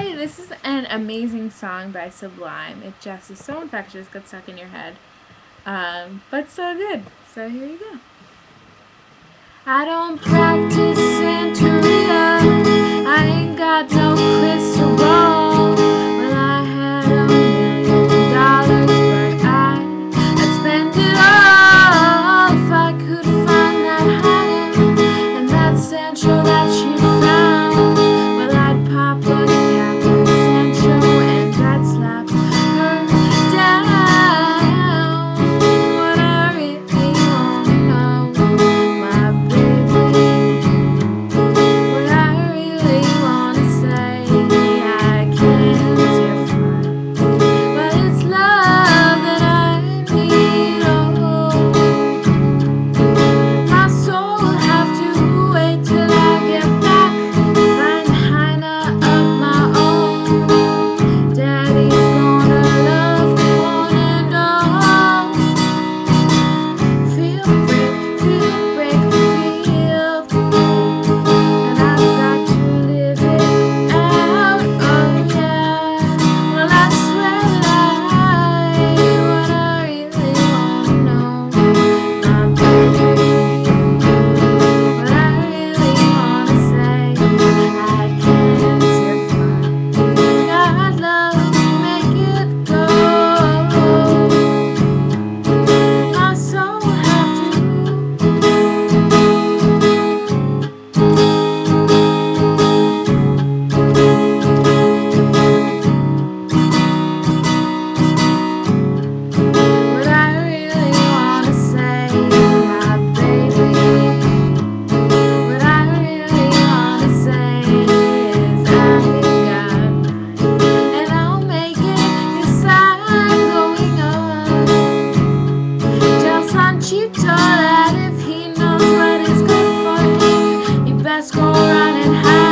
Hi, this is an amazing song by Sublime. It just is so infectious, gets stuck in your head. But so good. So here you go. I don't practice Santeria. I ain't got no crystal ball. Well, I had $1 million, but I'd spend it all if I could find that hiding and that Sancho that she found. Well, I'd pop a cap on Sancho and I'd slap her down. What I really wanna know, my baby, what I really wanna say, I can't define, but it's love that I need. Oh, my soul will have to wait till I get back, find Heine of my own. Daddy's gonna love me one and all. Feel the break, feel the break, and I've got to live it out. Oh yeah. Well, I swear that what I really wanna know, my baby, what I really wanna say, I can't define. I'd love to make it go. My soul will have to. What I really wanna say, my baby, what I really wanna say is I got mine, and I'll make it 'cause I'm going on. Tell Sanchito that if he knows what is good for him, he best go run and hide.